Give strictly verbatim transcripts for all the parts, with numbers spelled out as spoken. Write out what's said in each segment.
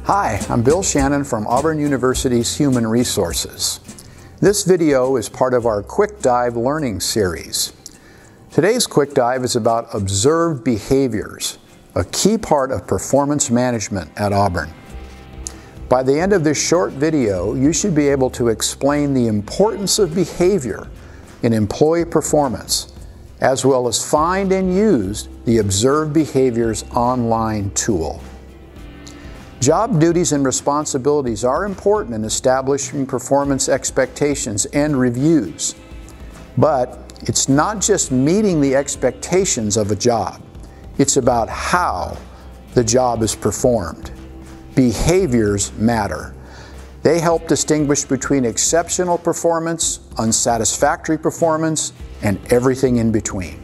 Hi, I'm Bill Shannon from Auburn University's Human Resources. This video is part of our QuickDive learning series. Today's QuickDive is about observed behaviors, a key part of performance management at Auburn. By the end of this short video, you should be able to explain the importance of behavior in employee performance, as well as find and use the Observed Behaviors online tool. Job duties and responsibilities are important in establishing performance expectations and reviews. But it's not just meeting the expectations of a job. It's about how the job is performed. Behaviors matter. They help distinguish between exceptional performance, unsatisfactory performance, and everything in between.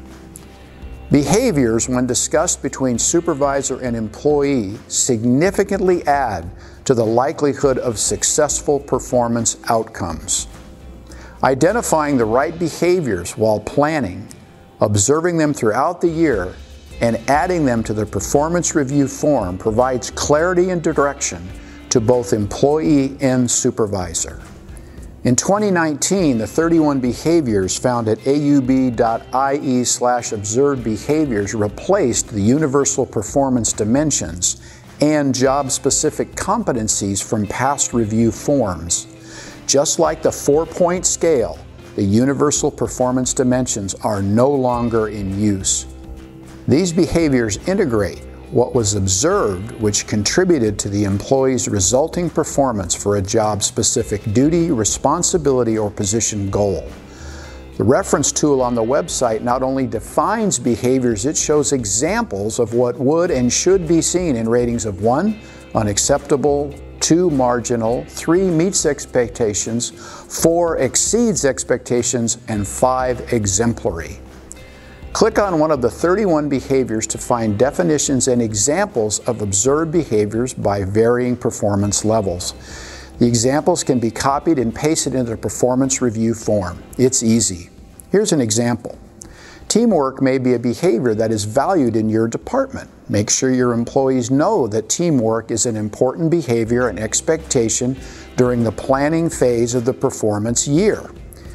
Behaviors, when discussed between supervisor and employee, significantly add to the likelihood of successful performance outcomes. Identifying the right behaviors while planning, observing them throughout the year, and adding them to the performance review form provides clarity and direction to both employee and supervisor. In twenty nineteen, the thirty-one behaviors found at A U B dot I E slash observed behaviors replaced the universal performance dimensions and job-specific competencies from past review forms. Just like the four-point scale, the universal performance dimensions are no longer in use. These behaviors integrate what was observed, which contributed to the employee's resulting performance for a job-specific duty, responsibility, or position goal. The reference tool on the website not only defines behaviors, it shows examples of what would and should be seen in ratings of one, unacceptable, two, marginal, three, meets expectations, four, exceeds expectations, and five, exemplary. Click on one of the thirty-one behaviors to find definitions and examples of observed behaviors by varying performance levels. The examples can be copied and pasted into the performance review form. It's easy. Here's an example. Teamwork may be a behavior that is valued in your department. Make sure your employees know that teamwork is an important behavior and expectation during the planning phase of the performance year.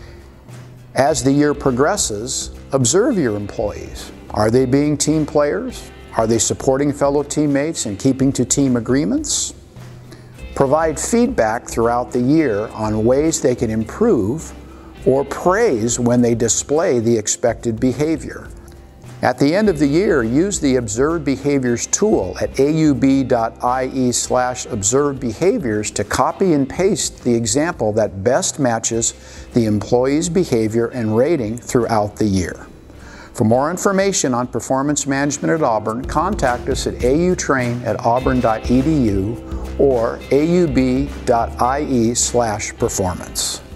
As the year progresses, observe your employees. Are they being team players? Are they supporting fellow teammates and keeping to team agreements? Provide feedback throughout the year on ways they can improve, or praise when they display the expected behavior. At the end of the year, use the Observed Behaviors tool at A U B dot I E slash observed behaviors to copy and paste the example that best matches the employee's behavior and rating throughout the year. For more information on performance management at Auburn, contact us at A U train at auburn dot E D U or A U B dot I E slash performance.